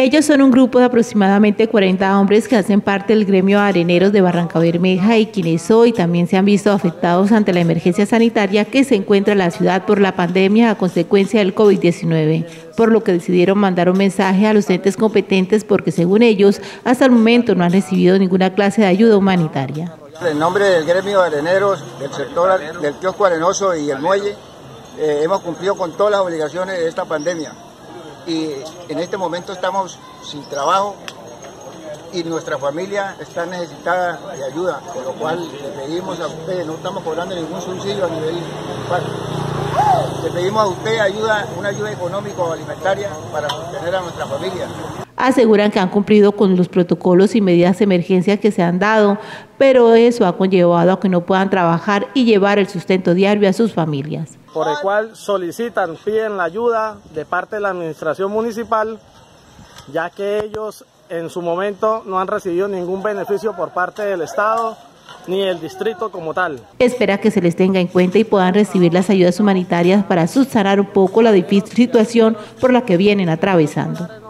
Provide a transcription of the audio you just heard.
Ellos son un grupo de aproximadamente 40 hombres que hacen parte del gremio de areneros de Barrancabermeja y quienes hoy también se han visto afectados ante la emergencia sanitaria que se encuentra en la ciudad por la pandemia a consecuencia del COVID-19, por lo que decidieron mandar un mensaje a los entes competentes porque según ellos hasta el momento no han recibido ninguna clase de ayuda humanitaria. En nombre del gremio de areneros del sector del kiosco arenoso y el muelle, hemos cumplido con todas las obligaciones de esta pandemia. Y en este momento estamos sin trabajo y nuestra familia está necesitada de ayuda, por lo cual le pedimos a ustedes, no estamos cobrando ningún subsidio a nivel municipal, le pedimos a usted ayuda, una ayuda económica o alimentaria para sostener a nuestra familia. Aseguran que han cumplido con los protocolos y medidas de emergencia que se han dado, pero eso ha conllevado a que no puedan trabajar y llevar el sustento diario a sus familias. Por el cual piden la ayuda de parte de la administración municipal, ya que ellos en su momento no han recibido ningún beneficio por parte del Estado ni el distrito como tal. Espera que se les tenga en cuenta y puedan recibir las ayudas humanitarias para subsanar un poco la difícil situación por la que vienen atravesando.